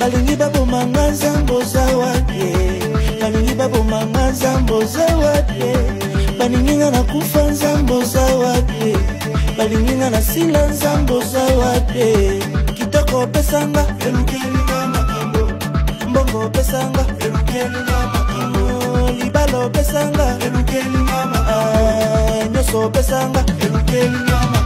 balingi baboma nga nzambo zawadi balingi baboma nga nzambo zawadi balingi nga nakufa nzambo zawadi balingi nga nasila nzambo zawadi kitoko pesanga elukeli na makambo mbongo pesanga elukeli na makambo libalo pesanga elukeli na makambo nyoso pesanga elukeli na makambo